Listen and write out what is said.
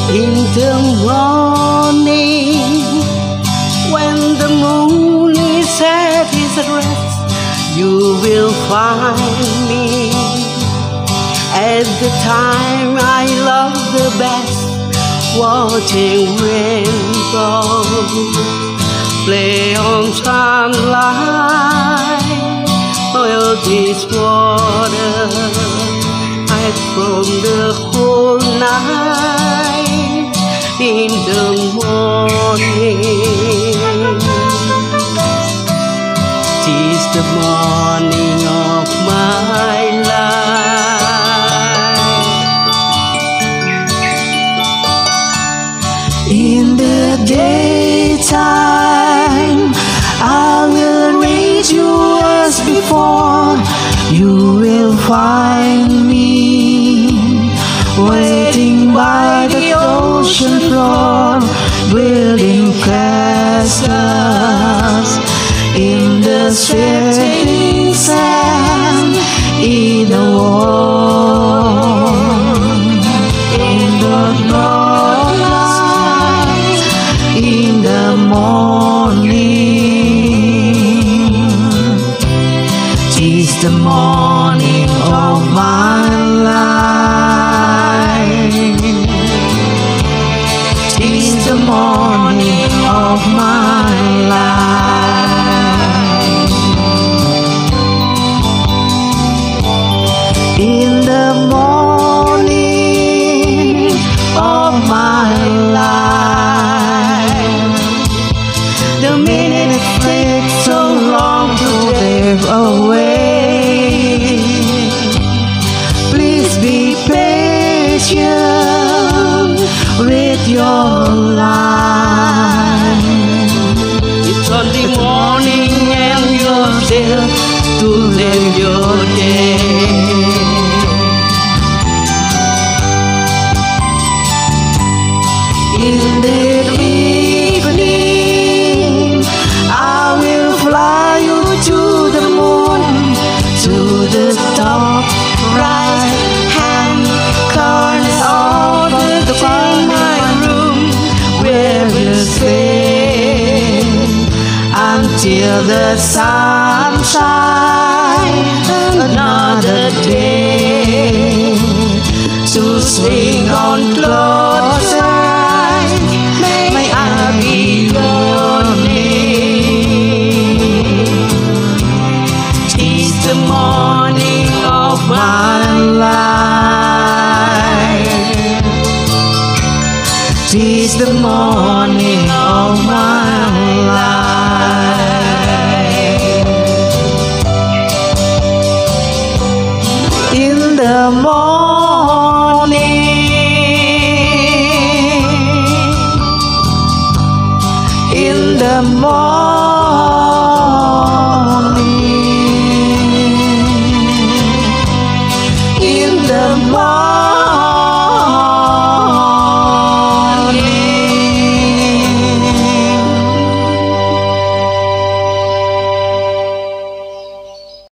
In the morning, when the moon is at its rest, you will find me at the time I love the best, watching rainbows play on sunlight, oil this water hide from the cold night. In the morning, 'tis the morning of my life. In the daytime, I will reach you as before. You will find me waiting by the ocean floor, building castles in the sweating sand, in the warm, in the light, in the morning. 'Tis the morning of my life. 'Tis the morning of my life. In the morning of my life, the minutes take so long to drift away. Please be patient with your life. It's only morning and you're still to live your day. In the evening, I will fly you to the moon, to the top right hand corner of my room, where we'll stay until the sun shines another day. To swing on closer, may I be lonely. 'Tis the morning of my life. 'Tis the morning of my life. In the morning,